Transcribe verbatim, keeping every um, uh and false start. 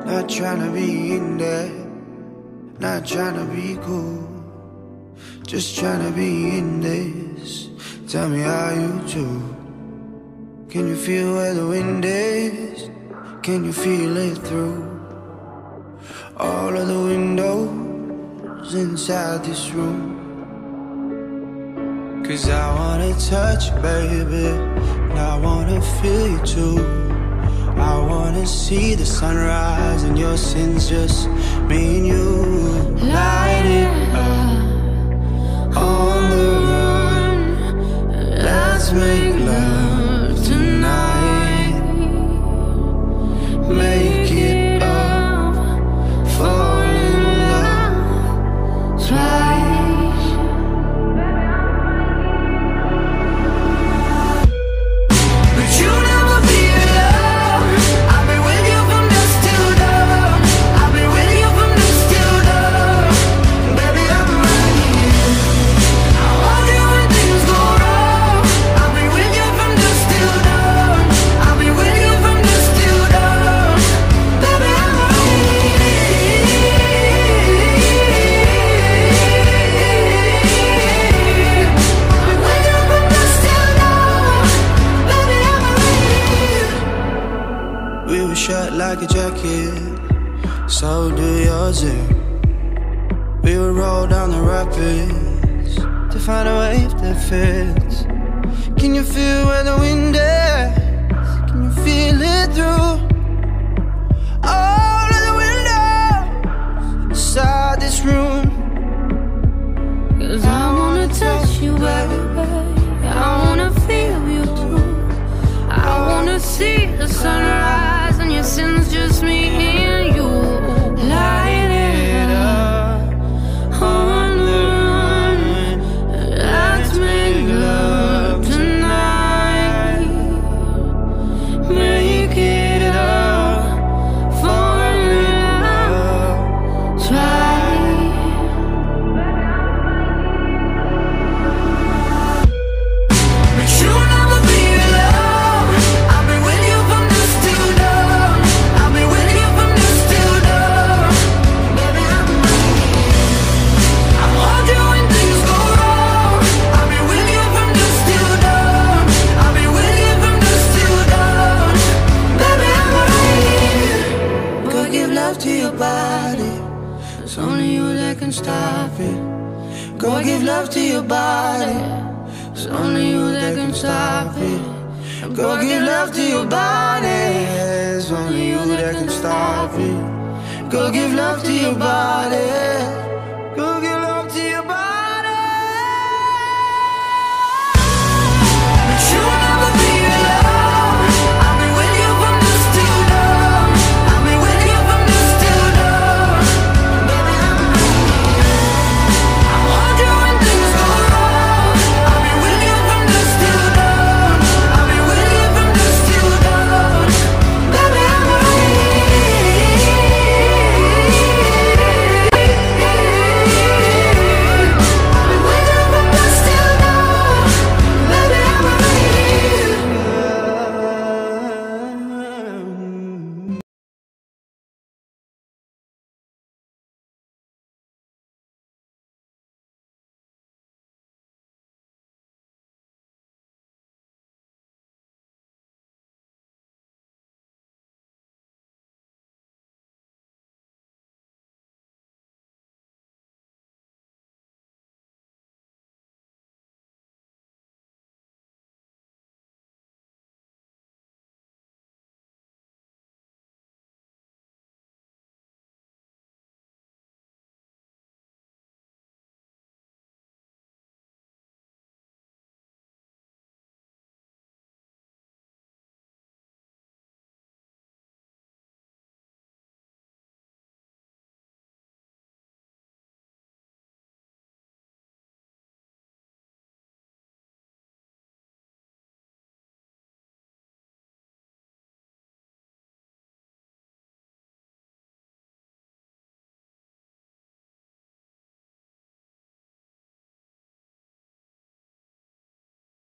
Not tryna be in there, not tryna be cool, just tryna be in this. Tell me how you do. Can you feel where the wind is? Can you feel it through all of the windows inside this room? Cause I wanna touch you, baby, and I wanna feel you too. I wanna see the sunrise and your sins, just me and you. Light it up on the run. Let's make love tonight. Make it up, fall in love twice. But you never be alone. I've been with you from dusk till dawn. I've been with you from dusk till dawn. Baby, I'm right here. I want you when things go wrong. I've been with you from dusk till dawn. I've been with you from dusk till dawn. Baby, I'm right here. I've been with you from dusk till dawn. Baby, I'm right here. We were shut like a jacket, so do yours. eh? We would roll down the rapids to find a wave that fits. Can you feel where the wind is? Can you feel it through all of the windows inside this room? Cause I wanna touch you, baby. I wanna feel you too. I wanna see the sunrise and your sins, just me and you. Light it up on the run. Let's make love tonight. Make it up, fall in love twice. But you never be alone. I've been with you from dusk till dawn. I've been with you from dusk till dawn. Baby, I'm right here. I want you when things go wrong. I've been with you from dusk till dawn. I've been with you from dusk till dawn. Baby, I'm right here. Go give love to your body, it's only you that can stop it. Go give love to your body, it's only you that can stop it. Go give love to your body, it's only you that can stop it. Go give love to your body,